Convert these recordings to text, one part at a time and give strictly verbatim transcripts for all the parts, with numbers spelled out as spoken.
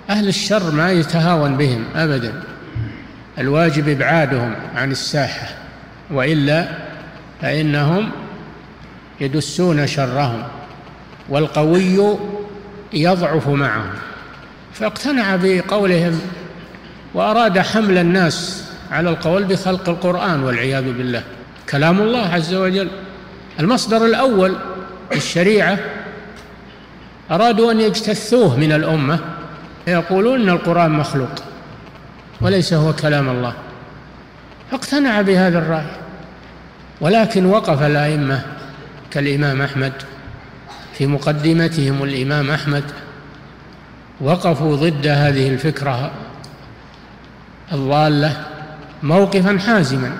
أهل الشر ما يتهاون بهم أبدا، الواجب إبعادهم عن الساحة، وإلا فإنهم يدسون شرهم، والقوي يضعف معهم. فاقتنع بقولهم وأراد حمل الناس على القول بخلق القرآن والعياذ بالله، كلام الله عز وجل المصدر الأول للشريعة. أرادوا أن يجتثوه من الأمة، يقولون أن القرآن مخلوق وليس هو كلام الله، فاقتنع بهذا الرأي. ولكن وقف الأئمة كالإمام أحمد، في مقدمتهم الإمام أحمد، وقفوا ضد هذه الفكرة الضالة موقفا حازما،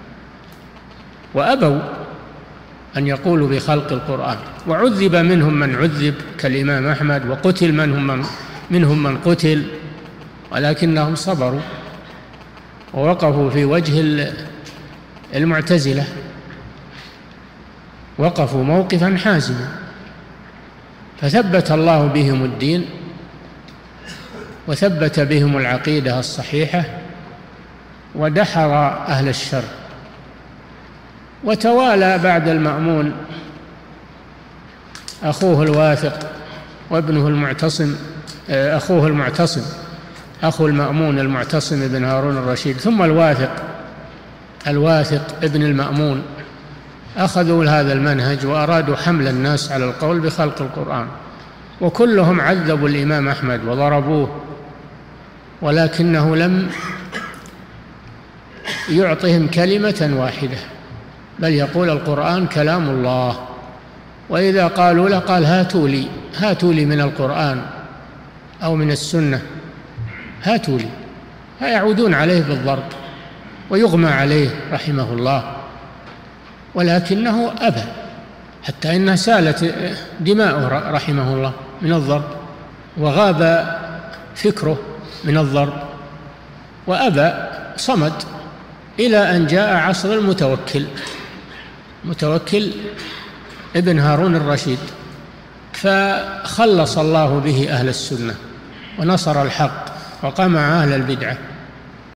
وأبوا أن يقولوا بخلق القرآن، وعذب منهم من عذب كالإمام أحمد، وقتل منهم من منهم من قتل، ولكنهم صبروا ووقفوا في وجه المعتزلة، وقفوا موقفا حازما، فثبت الله بهم الدين وثبت بهم العقيدة الصحيحة، ودحر أهل الشر. وتوالى بعد المأمون أخوه الواثق وابنه المعتصم، أخوه المعتصم أخو المأمون المعتصم بن هارون الرشيد، ثم الواثق الواثق ابن المأمون، أخذوا هذا المنهج وأرادوا حمل الناس على القول بخلق القرآن، وكلهم عذبوا الإمام أحمد وضربوه، ولكنه لم يعطهم كلمة واحدة، بل يقول القرآن كلام الله. وإذا قالوا له قال هاتوا لي هاتوا لي من القرآن أو من السنة، هاتوا لي، فيعودون عليه بالضرب ويغمى عليه رحمه الله، ولكنه أبى، حتى إنها سالت دماؤه رحمه الله من الضرب، وغاب فكره من الضرب، وأبى صمد إلى أن جاء عصر المتوكل متوكل ابن هارون الرشيد، فخلص الله به أهل السنة ونصر الحق وقمع أهل البدعة.